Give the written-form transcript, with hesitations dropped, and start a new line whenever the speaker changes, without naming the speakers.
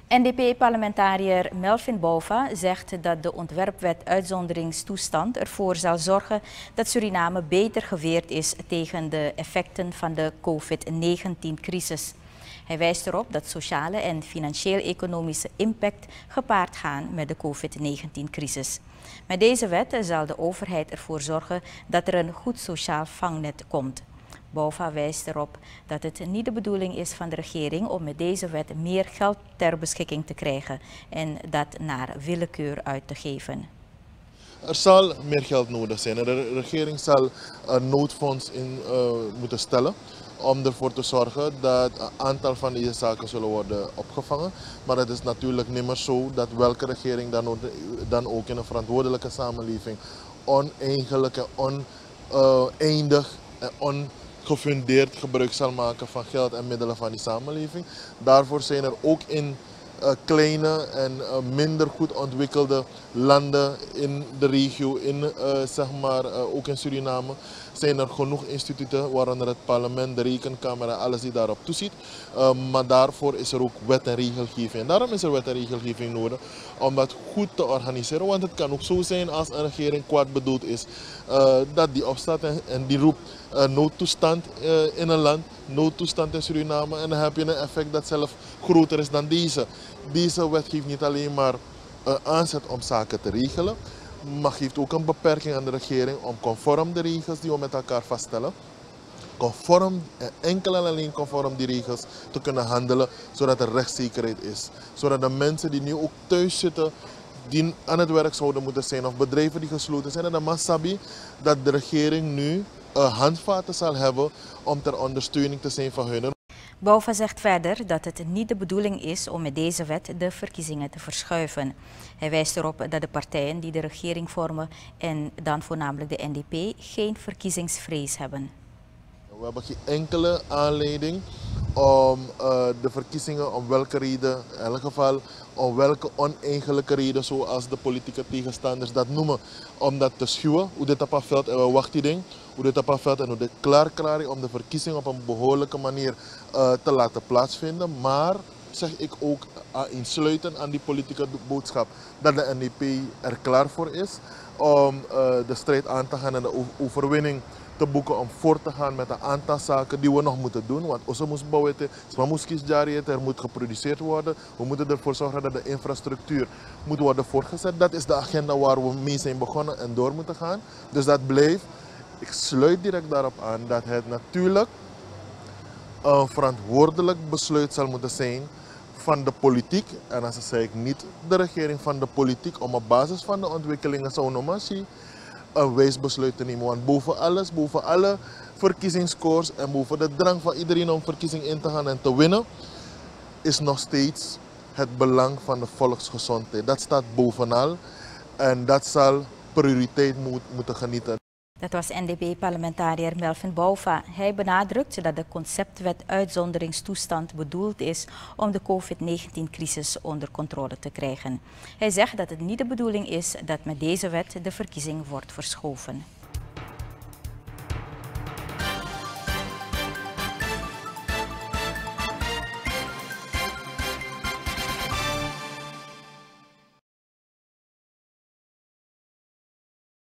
NDP-parlementariër Melvin Bouva zegt dat de ontwerpwet uitzonderingstoestand ervoor zal zorgen dat Suriname beter geweerd is tegen de effecten van de COVID-19-crisis. Hij wijst erop dat sociale en financieel-economische impact gepaard gaan met de COVID-19-crisis. Met deze wet zal de overheid ervoor zorgen dat er een goed sociaal vangnet komt. Bouva wijst erop dat het niet de bedoeling is van de regering om met deze wet meer geld ter beschikking te krijgen en dat naar willekeur uit te geven.
Er zal meer geld nodig zijn. De regering zal een noodfonds in moeten stellen om ervoor te zorgen dat een aantal van deze zaken zullen worden opgevangen. Maar het is natuurlijk niet meer zo dat welke regering dan ook in een verantwoordelijke samenleving oneigenlijk en oneindig en ongefundeerd gebruik zal maken van geld en middelen van die samenleving. Daarvoor zijn er ook in kleine en minder goed ontwikkelde landen in de regio, ook in Suriname, zijn er genoeg instituten, waaronder het parlement, de rekenkamer en alles die daarop toeziet. Maar daarvoor is er ook wet en regelgeving. En daarom is er wet en regelgeving nodig om dat goed te organiseren. Want het kan ook zo zijn als een regering kwaad bedoeld is, dat die opstaat en die roept noodtoestand in een land, noodtoestand in Suriname. En dan heb je een effect dat zelf groter is dan deze. Deze wet geeft niet alleen maar aanzet om zaken te regelen, maar geeft ook een beperking aan de regering om conform de regels die we met elkaar vaststellen, conform en enkel en alleen conform die regels te kunnen handelen, zodat er rechtszekerheid is. Zodat de mensen die nu ook thuis zitten, die aan het werk zouden moeten zijn, of bedrijven die gesloten zijn, en de massabi, dat de regering nu handvaten zal hebben om ter ondersteuning te zijn van hun.
Bouva zegt verder dat het niet de bedoeling is om met deze wet de verkiezingen te verschuiven. Hij wijst erop dat de partijen die de regering vormen, en dan voornamelijk de NDP, geen verkiezingsvrees hebben.
We hebben geen enkele aanleiding om de verkiezingen, om welke reden, in elk geval om welke oneigenlijke reden, zoals de politieke tegenstanders dat noemen, om dat te schuwen. Hoe dit op afveld en we wachten ding, hoe dit op afveld en hoe dit klaar om de verkiezingen op een behoorlijke manier te laten plaatsvinden. Maar zeg ik ook insluitend aan die politieke boodschap dat de NDP er klaar voor is om de strijd aan te gaan en de overwinning te boeken om voort te gaan met een aantal zaken die we nog moeten doen. Want onze moest bouwen, er moet geproduceerd worden. We moeten ervoor zorgen dat de infrastructuur moet worden voortgezet. Dat is de agenda waar we mee zijn begonnen en door moeten gaan. Dus dat blijft. Ik sluit direct daarop aan dat het natuurlijk een verantwoordelijk besluit zal moeten zijn van de politiek. En dan zeg ik niet de regering, van de politiek, om op basis van de ontwikkelingen een wijs besluit te nemen. Want boven alles, boven alle verkiezingsscores en boven de drang van iedereen om verkiezing in te gaan en te winnen, is nog steeds het belang van de volksgezondheid. Dat staat bovenal en dat zal prioriteit moeten genieten.
Dat was NDP-parlementariër Melvin Bouva. Hij benadrukt dat de conceptwet uitzonderingstoestand bedoeld is om de COVID-19-crisis onder controle te krijgen. Hij zegt dat het niet de bedoeling is dat met deze wet de verkiezing wordt verschoven.